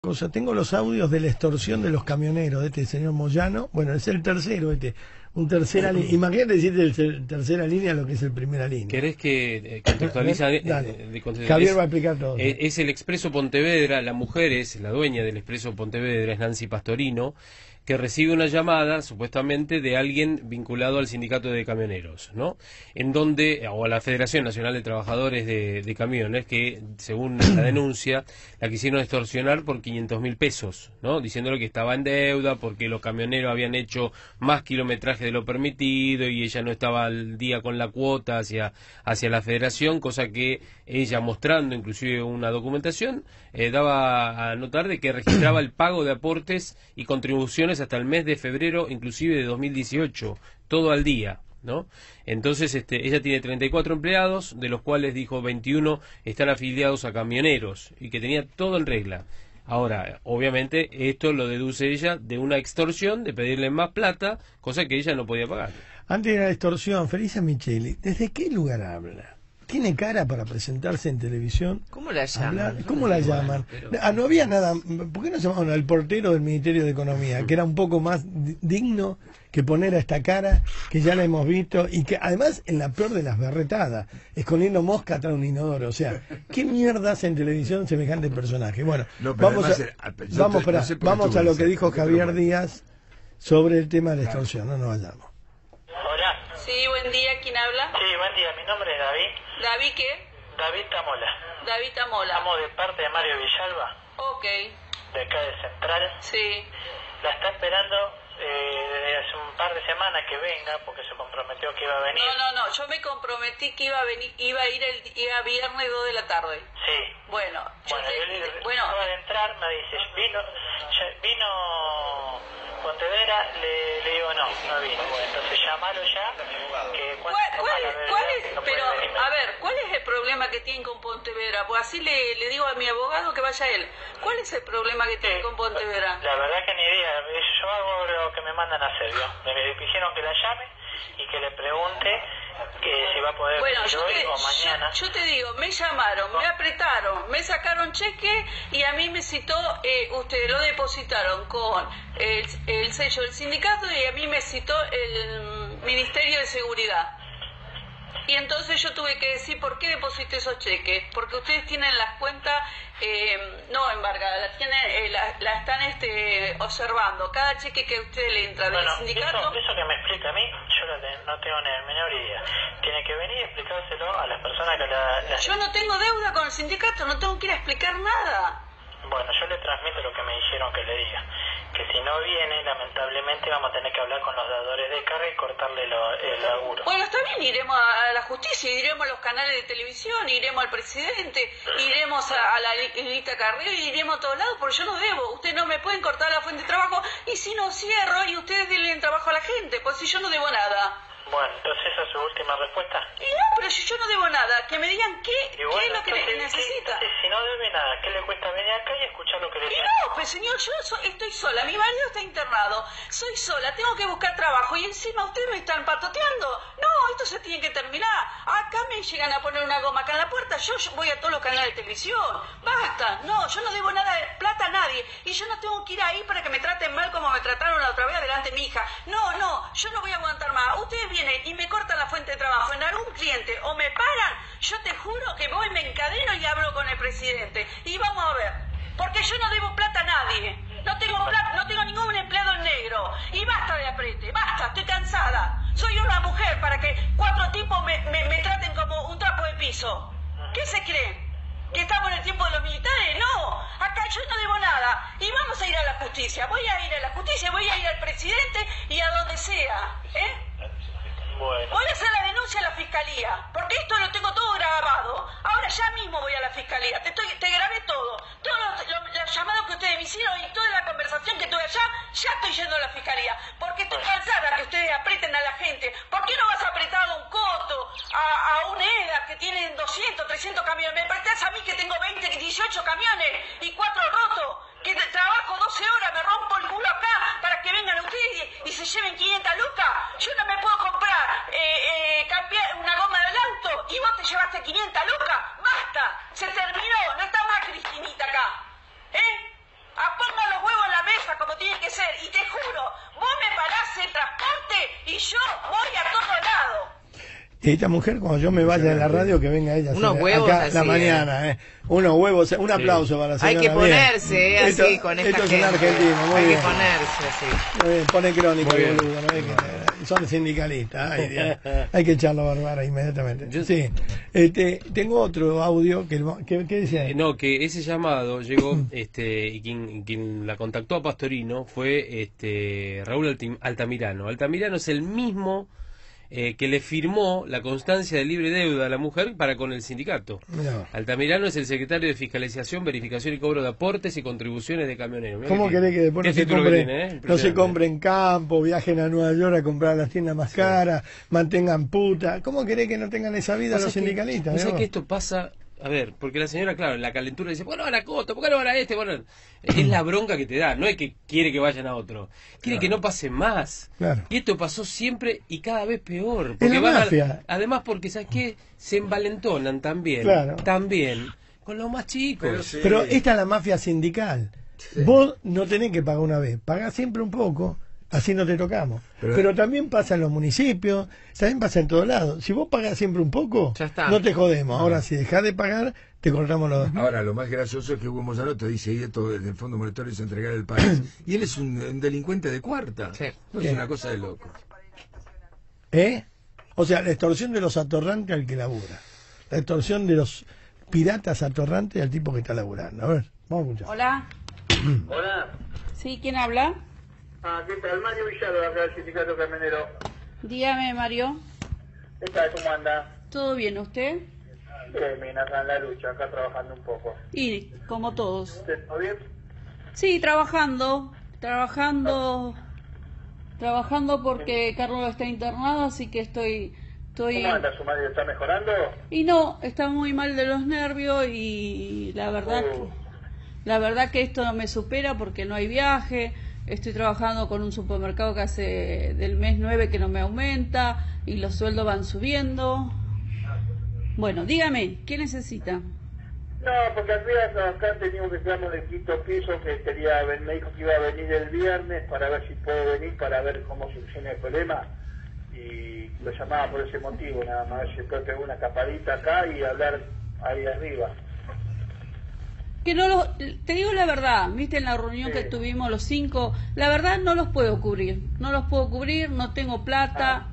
Tengo los audios de la extorsión de los camioneros de este señor Moyano. Bueno, es el tercero, un tercera línea. Imagínate decirte el tercera línea lo que es el primera línea. ¿Querés que contextualiza? Javier va a explicar todo. Es el Expreso Pontevedra, la mujer es la dueña del Expreso Pontevedra, es Nancy Pastorino, que recibe una llamada, supuestamente, de alguien vinculado al sindicato de camioneros, ¿no? En donde, o a la Federación Nacional de Trabajadores de Camiones, que, según la denuncia, la quisieron extorsionar por 500.000 pesos, ¿no? Diciéndole que estaba en deuda porque los camioneros habían hecho más kilometraje de lo permitido y ella no estaba al día con la cuota hacia la Federación, cosa que ella, mostrando inclusive una documentación, daba a notar de que registraba el pago de aportes y contribuciones hasta el mes de febrero, inclusive de 2018, todo al día, ¿no? Entonces ella tiene 34 empleados, de los cuales, dijo, 21 están afiliados a camioneros, y que tenía todo en regla. Ahora, obviamente, esto lo deduce ella de una extorsión, de pedirle más plata, cosa que ella no podía pagar. Antes de la extorsión, Felisa Micheli, ¿desde qué lugar habla? ¿Tiene cara para presentarse en televisión? ¿Cómo la llaman? ¿Cómo la llaman? No había nada. ¿Por qué no llamaban al portero del Ministerio de Economía? Que era un poco más digno que poner a esta cara, que ya la hemos visto, y que además en la peor de las berretadas, escondiendo mosca atrás de un inodoro. O sea, ¿qué mierda hace en televisión semejante personaje? Bueno, vamos a lo que dijo Javier Díaz sobre el tema de la extorsión. No nos vayamos. Hola. Sí, buen día. ¿Quién habla? Sí, buen día. Mi nombre es David. ¿David qué? David Tamola. David Tamola. Estamos de parte de Mario Villalba. Ok. De acá de Central. Sí. La está esperando desde hace un par de semanas que venga, porque se comprometió que iba a venir. No. Yo me comprometí que iba a ir el día viernes 2 de la tarde. Sí. Bueno, acaba de entrar, me dice, vino Pontevedra, le digo no vino. Bueno, entonces llámalo ya. ¿Cuál es el problema que tienen con Pontevedra? Pues así le digo a mi abogado que vaya él. ¿Cuál es el problema que tienen con Pontevedra? La verdad que ni idea. Yo hago lo que me mandan a hacer, ¿vio? Me dijeron que la llame y que le pregunte que si va a poder venir hoy o mañana. Yo te digo, me llamaron, me apretaron, me sacaron cheque y a mí me citó, ustedes lo depositaron con el sello del sindicato y a mí me citó el Ministerio de Seguridad. Y entonces yo tuve que decir, ¿por qué deposité esos cheques? Porque ustedes tienen las cuentas, no embargadas, la están observando. Cada cheque que a usted le entra del sindicato... Eso que me explica a mí, yo no tengo ni la menor idea. Tiene que venir y explicárselo a las personas que Yo no tengo deuda con el sindicato, no tengo que ir a explicar nada. Bueno, yo le transmito lo que me dijeron que le diga. Que si no viene, lamentablemente vamos a tener que hablar con los dadores de carga y cortarle el laburo. Bueno, está bien, iremos a la justicia, iremos a los canales de televisión, iremos al presidente, iremos a la Lilita Carrillo, iremos a todos lados, porque yo no debo. Ustedes no me pueden cortar la fuente de trabajo y si no cierro y ustedes denle trabajo a la gente, pues si yo no debo nada. Bueno, entonces esa es su última respuesta. Y no, pero si yo no debo nada, que me digan qué es lo que necesita. Si no debe nada, ¿qué le cuesta venir acá y escuchar lo que le dicen? No, pues señor, yo estoy sola, mi marido está internado, soy sola, tengo que buscar trabajo y encima ustedes me están patoteando. No, esto se tiene que terminar. Acá me llegan a poner una goma acá en la puerta, yo voy a todos los canales de televisión. Basta, no, yo no debo nada de plata a nadie y yo no tengo que ir ahí para que me traten mal como me trataron la otra vez delante de mi hija. No, yo no voy a aguantar más. Ustedes vienen y me cortan la fuente de trabajo en algún cliente o me paran, yo te juro que voy, me encadeno y hablo con el presidente y vamos a ver, porque yo no debo plata a nadie, no tengo plata, no tengo ningún empleado en negro y basta de aprete, basta, estoy cansada, soy una mujer para que 4 tipos me traten como un trapo de piso. ¿Qué se creen? ¿Que estamos en el tiempo de los militares? No, acá yo no debo nada y vamos a ir a la justicia, voy a ir a la justicia, voy a ir al presidente y a donde sea, Bueno. Voy a hacer la denuncia a la fiscalía, porque esto lo tengo todo grabado. Ahora ya mismo voy a la fiscalía, te grabé todo. Todos los llamados que ustedes me hicieron y toda la conversación que tuve allá, ya estoy yendo a la fiscalía. Porque estoy cansada que ustedes aprieten a la gente. ¿Por qué no vas a apretar a un Coto, a un EDA que tienen 200, 300 camiones? Me prestás a mí que tengo 20, 18 camiones y 4 rotos. Que trabajo 12 horas, me rompo el culo acá para que vengan ustedes y se lleven 500 lucas. Yo no me puedo comprar cambiar una goma del auto y vos te llevaste 500 lucas. Basta, se terminó, no está más Cristinita acá. esta mujer, cuando yo me vaya de la radio, que venga ella unos huevos acá así, la mañana, unos huevos, un aplauso para la señora. Hay que ponerse bien. así esto, con esta esto gente. Es un argentino, muy hay bien. que ponerse así. Muy bien, pone crónica, Muy bien. boludo, ¿no? Son sindicalistas, ay, Dios. Hay que echarlo a Bárbara inmediatamente. Sí. Tengo otro audio que decía ahí. No, que ese llamado llegó, y quien la contactó a Pastorino fue Raúl Altamirano. Altamirano es el mismo que le firmó la constancia de libre deuda a la mujer para con el sindicato. No. Altamirano es el secretario de Fiscalización, Verificación y Cobro de Aportes y Contribuciones de Camioneros. Mirá ¿Cómo querés que después no se compre, no se compren campo, viajen a Nueva York a comprar las tiendas más caras, mantengan puta? ¿Cómo querés que no tengan esa vida los sindicalistas? ¿Sabes que esto pasa? A ver, porque la señora, claro, en la calentura dice, bueno, a la Coto, ¿por qué no van a este? Bueno, es la bronca que te da, no es que quiere que vayan a otro, quiere que no pase más. Claro. Y esto pasó siempre y cada vez peor. Es Porque la mafia. además porque, ¿sabes qué? Se envalentonan también, Claro. también, con los más chicos. Pero esta es la mafia sindical. Sí. Vos no tenés que pagar una vez, pagás siempre un poco, así no te tocamos. Pero también pasa en los municipios, también pasa en todos lados. Si vos pagás siempre un poco, no te jodemos. Ahora, si dejás de pagar, te cortamos los dos. Ahora, lo más gracioso es que Hugo Mozaroto dice, y esto del Fondo Monetario es entregar el país. Y él es un delincuente de cuarta. Sí. No es una cosa de loco. O sea, la extorsión de los atorrantes al que labura. La extorsión de los piratas atorrantes al tipo que está laburando. A ver, vamos a escuchar. Hola. Hola. Sí, ¿quién habla? ¿Qué tal? Mario Villalba, acá del Sindicato Camionero. Dígame, Mario. ¿Qué tal? ¿Cómo anda? ¿Todo bien usted? Bien, acá en la lucha, acá trabajando un poco. Y como todos. ¿Usted todo bien? Sí, trabajando porque Carlos está internado, así que estoy... ¿Cómo anda su Mario? ¿Está mejorando? Y no, está muy mal de los nervios y la verdad que esto no me supera porque no hay viaje. Estoy trabajando con un supermercado que hace del mes 9 que no me aumenta y los sueldos van subiendo. Bueno, dígame, ¿qué necesita? No, porque acá teníamos que quedarnos del quinto piso, que me dijo que iba a venir el viernes para ver si puedo venir, para ver cómo soluciona el problema. Y lo llamaba por ese motivo, nada más, si puede pegar una capadita acá y hablar ahí arriba. Que te digo la verdad, viste en la reunión que tuvimos los 5, la verdad no los puedo cubrir, no tengo plata,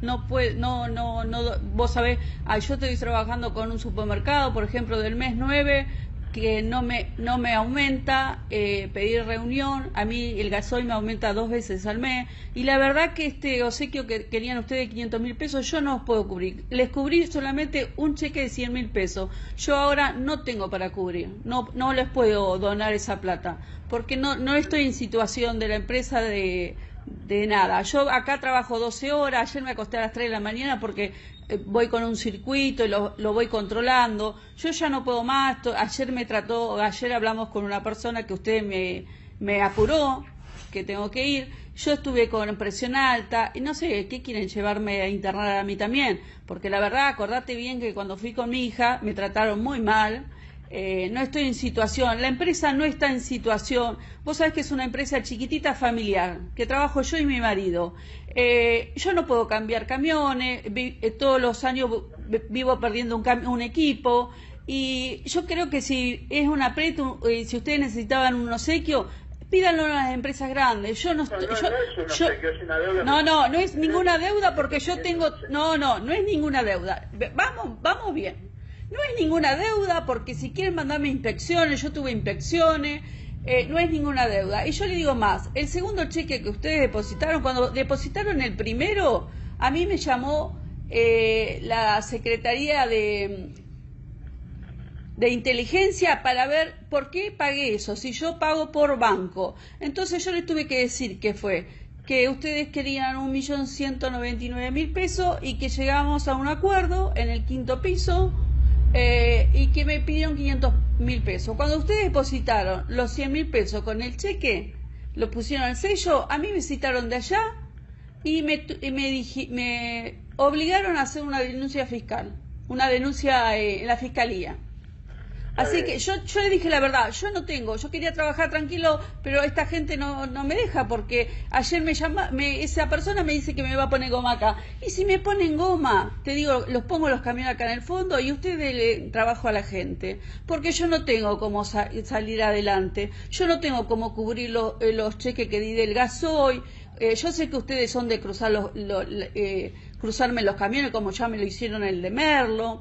vos sabés, yo estoy trabajando con un supermercado, por ejemplo, del mes 9, que no me aumenta, pedir reunión, a mí el gasoil me aumenta 2 veces al mes, y la verdad que este obsequio que querían ustedes de 500.000 pesos, yo no los puedo cubrir, les cubrí solamente un cheque de 100.000 pesos, yo ahora no tengo para cubrir, no les puedo donar esa plata, porque no estoy en situación de la empresa de nada, yo acá trabajo 12 horas, ayer me acosté a las 3 de la mañana porque voy con un circuito y lo voy controlando, yo ya no puedo más, ayer hablamos con una persona que usted me apuró, que tengo que ir, yo estuve con presión alta, y no sé, ¿qué quieren llevarme a internar a mí también? Porque la verdad, acordate bien que cuando fui con mi hija, me trataron muy mal, no estoy en situación, la empresa no está en situación, vos sabés que es una empresa chiquitita familiar, que trabajo yo y mi marido, yo no puedo cambiar camiones, todos los años vivo perdiendo un equipo, y yo creo que si es un aprieto, si ustedes necesitaban un obsequio, pídanlo a las empresas grandes. No es ninguna deuda porque yo tengo, no es ninguna deuda. Vamos bien. No es ninguna deuda porque si quieren mandarme inspecciones, yo tuve inspecciones, no es ninguna deuda. Y yo le digo más, el segundo cheque que ustedes depositaron, cuando depositaron el primero, a mí me llamó la Secretaría de inteligencia para ver por qué pagué eso, si yo pago por banco. Entonces yo les tuve que decir que ustedes querían 1.199.000 pesos y que llegamos a un acuerdo en el quinto piso y que me pidieron 500.000 pesos. Cuando ustedes depositaron los 100.000 pesos con el cheque, lo pusieron al sello, a mí me citaron de allá y me obligaron a hacer una denuncia fiscal, una denuncia en la fiscalía. Así que yo le dije la verdad, yo no tengo, yo quería trabajar tranquilo, pero esta gente no me deja, porque ayer esa persona me dice que me va a poner goma acá. Y si me ponen goma, te digo, los pongo los camiones acá en el fondo y ustedes le trabajo a la gente, porque yo no tengo cómo salir adelante, yo no tengo cómo cubrir los cheques que di del gasoil. Yo sé que ustedes son de cruzar cruzarme los camiones, como ya me lo hicieron el de Merlo.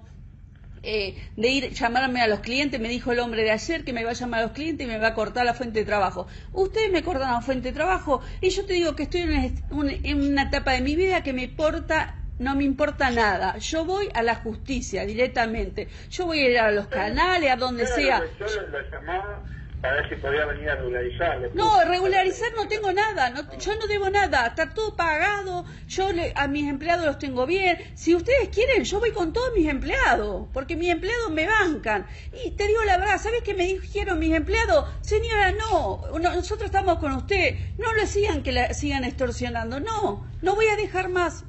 De ir llamarme a los clientes, me dijo el hombre de ayer que me va a llamar a los clientes y me va a cortar la fuente de trabajo. Ustedes me cortan la fuente de trabajo y yo te digo que estoy en una etapa de mi vida que no me importa nada. Yo voy a la justicia directamente. Yo voy a ir a los canales, a donde sea. Yo lo llamaba para ver si podía venir a regularizar. No, regularizar no tengo nada, yo no debo nada, está todo pagado, a mis empleados los tengo bien. Si ustedes quieren, yo voy con todos mis empleados, porque mis empleados me bancan. Y te digo la verdad, ¿sabes qué me dijeron mis empleados? Señora, nosotros estamos con usted, no le sigan que la sigan extorsionando, no voy a dejar más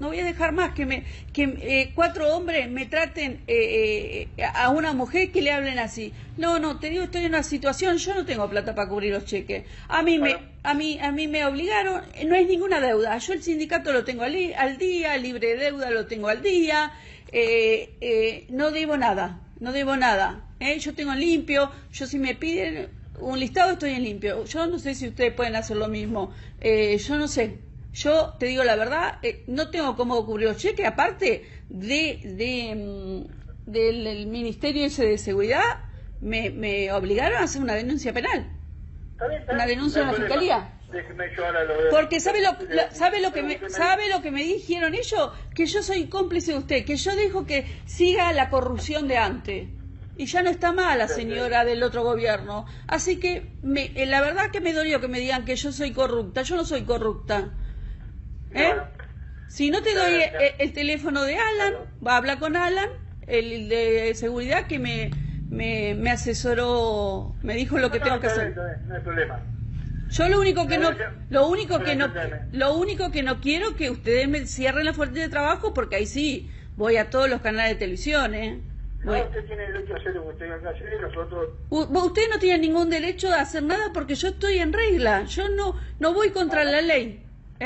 que 4 hombres me traten a una mujer que le hablen así. No, te digo, estoy en una situación, yo no tengo plata para cubrir los cheques. A mí me obligaron, no es ninguna deuda. Yo el sindicato lo tengo al día, libre de deuda lo tengo al día, no debo nada. Yo tengo limpio, yo si me piden un listado estoy en limpio. Yo no sé si ustedes pueden hacer lo mismo, yo no sé. Yo te digo la verdad, no tengo cómo cubrir los cheques, aparte del Ministerio ese de Seguridad. Me obligaron a hacer una denuncia penal, una denuncia en la fiscalía. Porque sabe lo que me dijeron ellos, que yo soy cómplice de usted, que yo dejo que siga la corrupción de antes y ya no está mal la señora del otro gobierno. Así que la verdad que me dolió que me digan que yo soy corrupta. Yo no soy corrupta. Si no te doy el teléfono de Alan, va a hablar con Alan, el de seguridad, que me asesoró, me dijo lo que tengo que hacer. No hay problema. Yo lo único que no quiero que ustedes me cierren la fuente de trabajo, porque ahí sí voy a todos los canales de televisión, Usted tiene derecho a hacer lo que usted tenga que hacer y nosotros... Usted no tiene ningún derecho a hacer nada porque yo estoy en regla. Yo no voy contra la ley.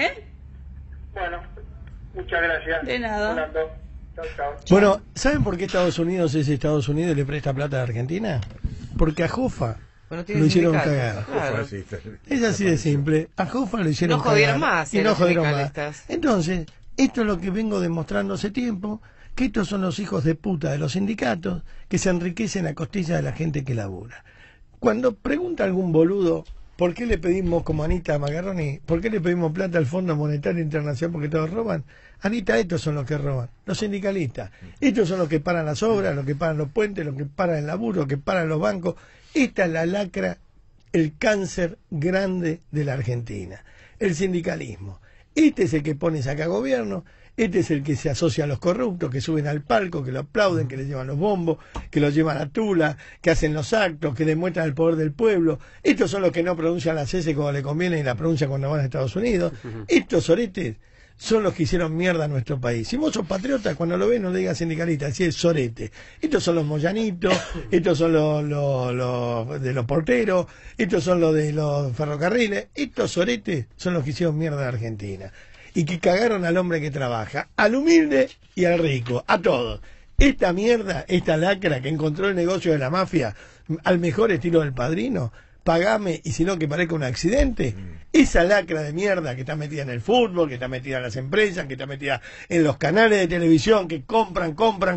Bueno, muchas gracias. De nada. Chau. Bueno, ¿saben por qué Estados Unidos es Estados Unidos y le presta plata a Argentina? Porque a Jofa lo hicieron cagar. Claro. Es así de simple. A Jofa lo hicieron No jodieron cagar. más, Y no los jodieron más. sindicalistas. Entonces, esto es lo que vengo demostrando hace tiempo, que estos son los hijos de puta de los sindicatos que se enriquecen a costilla de la gente que labura. Cuando pregunta algún boludo, ¿por qué le pedimos, como Anita Magarroni, por qué le pedimos plata al Fondo Monetario Internacional porque todos roban? Anita, estos son los que roban, los sindicalistas. Estos son los que paran las obras, los que paran los puentes, los que paran el laburo, los que paran los bancos. Esta es la lacra, el cáncer grande de la Argentina, el sindicalismo. Este es el que pone saca gobierno, este es el que se asocia a los corruptos, que suben al palco, que lo aplauden, que le llevan los bombos, que lo llevan a Tula, que hacen los actos, que demuestran el poder del pueblo. Estos son los que no pronuncian las S cuando le conviene y la pronuncian cuando van a Estados Unidos. Estos soretes son los que hicieron mierda a nuestro país. Si vos sos patriota, cuando lo ves no le digas sindicalista, así es sorete. Estos son los moyanitos, estos son los de los porteros, estos son los de los ferrocarriles. Estos soretes son los que hicieron mierda a Argentina y que cagaron al hombre que trabaja, al humilde y al rico, a todos. Esta mierda, esta lacra que encontró el negocio de la mafia al mejor estilo del Padrino, pagame y si no que parezca un accidente. Esa lacra de mierda que está metida en el fútbol, que está metida en las empresas, que está metida en los canales de televisión, que compran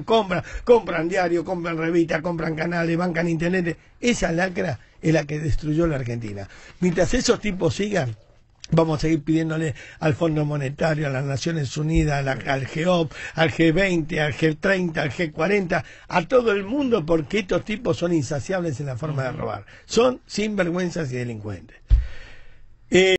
diario, compran revistas, compran canales, bancan internet. Esa lacra es la que destruyó la Argentina. Mientras esos tipos sigan, vamos a seguir pidiéndole al Fondo Monetario, a las Naciones Unidas, al GEOP, al G20, al G30, al G40, a todo el mundo, porque estos tipos son insaciables en la forma de robar. Son sinvergüenzas y delincuentes.